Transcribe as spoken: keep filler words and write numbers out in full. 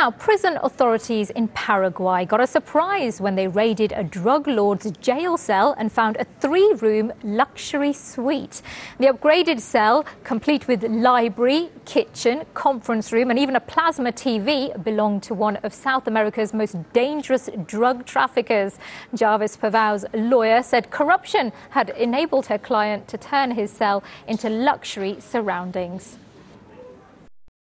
Now, prison authorities in Paraguay got a surprise when they raided a drug lord's jail cell and found a three-room luxury suite. The upgraded cell, complete with library, kitchen, conference room and even a plasma T V, belonged to one of South America's most dangerous drug traffickers. Jarvis Pavau's lawyer said corruption had enabled her client to turn his cell into luxury surroundings.